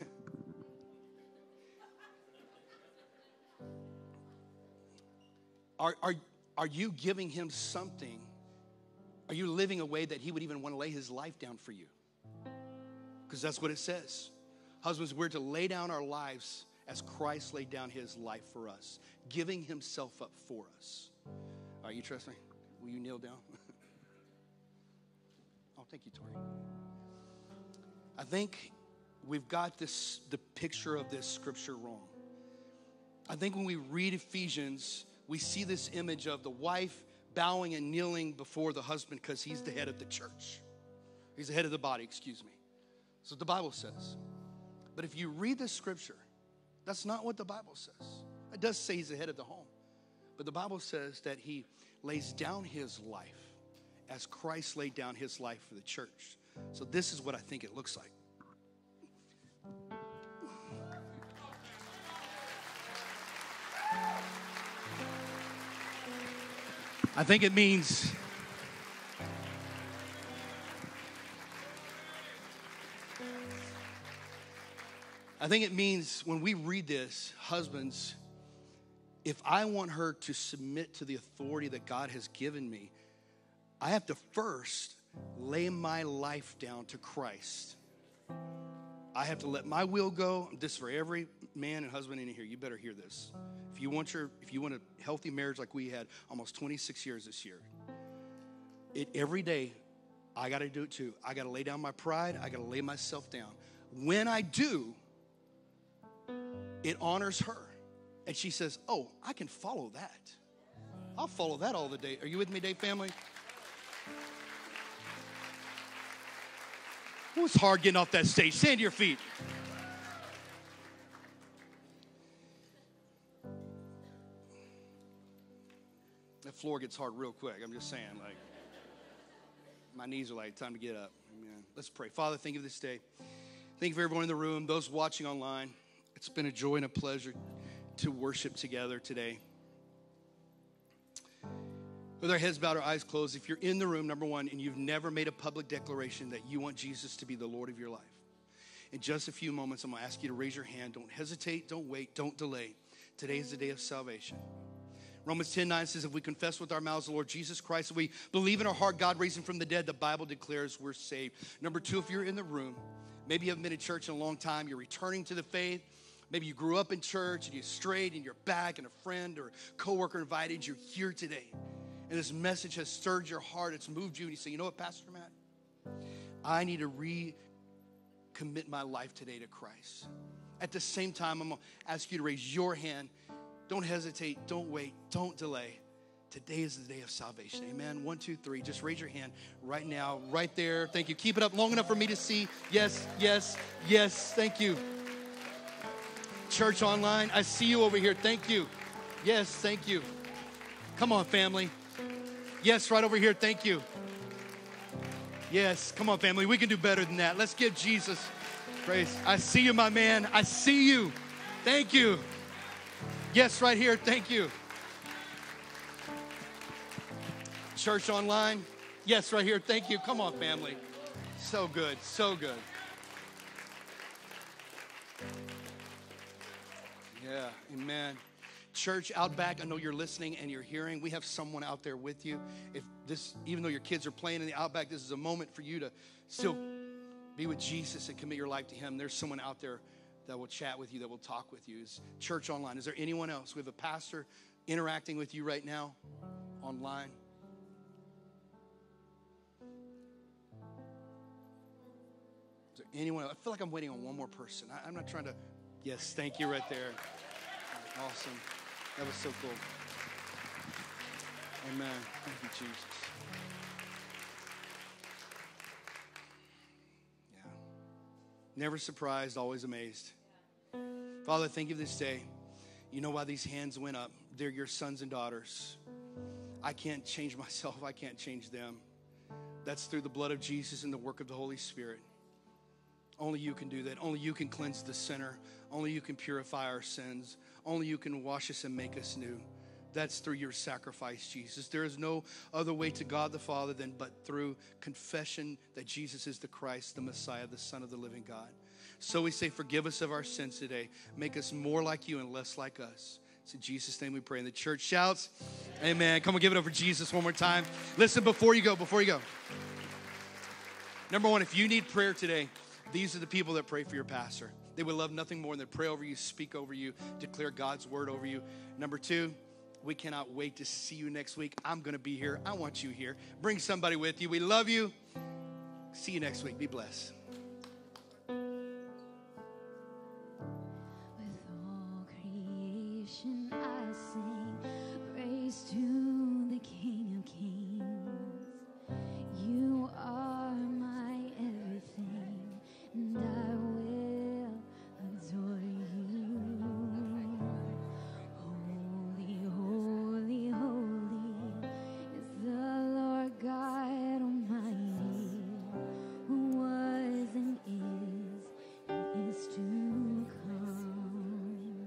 Are you giving him something? Are you living a way that he would even want to lay his life down for you? Because that's what it says. Husbands, we're to lay down our lives as Christ laid down his life for us, giving himself up for us. All right, you trust me? Will you kneel down? Oh, thank you, Tori. I think we've got the picture of this scripture wrong. I think when we read Ephesians, we see this image of the wife bowing and kneeling before the husband because he's the head of the church. He's the head of the body, excuse me. That's what the Bible says. But if you read this scripture, that's not what the Bible says. It does say he's the head of the home. But the Bible says that he lays down his life as Christ laid down his life for the church. So this is what I think it looks like. I think it means when we read this, husbands, if I want her to submit to the authority that God has given me, I have to first lay my life down to Christ. I have to let my will go. This is for every man and husband in here. You better hear this. If you want a healthy marriage like we had almost 26 years this year, every day, I got to do it too. I got to lay down my pride. I got to lay myself down. When I do, it honors her. And she says, oh, I can follow that. I'll follow that all the day. Are you with me, Dave family? It was hard getting off that stage. Stand to your feet. That floor gets hard real quick. I'm just saying, like, my knees are like, time to get up. Amen. Let's pray. Father, thank you for this day. Thank you for everyone in the room, those watching online. It's been a joy and a pleasure to worship together today. With our heads bowed, our eyes closed, if you're in the room, number one, and you've never made a public declaration that you want Jesus to be the Lord of your life, in just a few moments, I'm going to ask you to raise your hand. Don't hesitate. Don't wait. Don't delay. Today is the day of salvation. Romans 10:9 says, if we confess with our mouths the Lord Jesus Christ, if we believe in our heart God raised him from the dead, the Bible declares we're saved. Number two, if you're in the room, maybe you haven't been in church in a long time, you're returning to the faith. Maybe you grew up in church and you strayed and you're back and a friend or a coworker invited you here today. And this message has stirred your heart. It's moved you. And you say, you know what, Pastor Matt? I need to recommit my life today to Christ. At the same time, I'm going to ask you to raise your hand. Don't hesitate. Don't wait. Don't delay. Today is the day of salvation. Amen. 1, 2, 3. Just raise your hand right now, right there. Thank you. Keep it up long enough for me to see. Yes, yes, yes. Thank you. Church online, I see you over here. Thank you. Yes, thank you. Come on, family. Yes, right over here. Thank you. Yes, come on, family. We can do better than that. Let's give Jesus praise. I see you, my man. I see you. Thank you. Yes, right here. Thank you. Church online. Yes, right here. Thank you. Come on, family. So good. So good. Yeah, amen. Church out back, I know you're listening and you're hearing. We have someone out there with you. Even though your kids are playing in the outback, this is a moment for you to still be with Jesus and commit your life to him. There's someone out there that will chat with you, that will talk with you. Is church online. Is there anyone else? We have a pastor interacting with you right now online. Is there anyone else? I feel like I'm waiting on one more person. I'm not trying to. Yes, thank you right there. Awesome. That was so cool. Amen. Thank you, Jesus. Yeah. Never surprised, always amazed. Father, thank you for this day. You know why these hands went up. They're your sons and daughters. I can't change myself. I can't change them. That's through the blood of Jesus and the work of the Holy Spirit. Only you can do that. Only you can cleanse the sinner. Only you can purify our sins. Only you can wash us and make us new. That's through your sacrifice, Jesus. There is no other way to God the Father but through confession that Jesus is the Christ, the Messiah, the Son of the living God. So we say, forgive us of our sins today. Make us more like you and less like us. It's in Jesus' name we pray. And the church shouts, amen. Come on, give it up for Jesus one more time. Listen, before you go. Number one, if you need prayer today, these are the people that pray for your pastor. They would love nothing more than to pray over you, speak over you, declare God's word over you. Number two, we cannot wait to see you next week. I'm going to be here. I want you here. Bring somebody with you. We love you. See you next week. Be blessed. With all creation I sing praise to the King of Kings. You are my everything, and I will adore you. Holy, holy, holy is the Lord God Almighty, who was and is to come.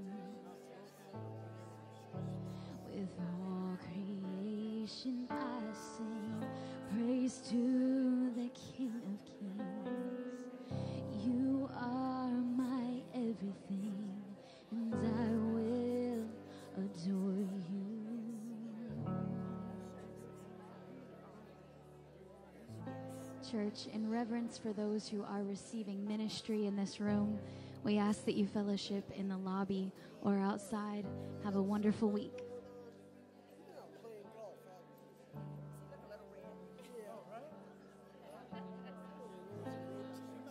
With all creation I sing praise to the King of Kings. You are my everything, and I will adore you. Church, in reverence for those who are receiving ministry in this room, we ask that you fellowship in the lobby or outside. Have a wonderful week.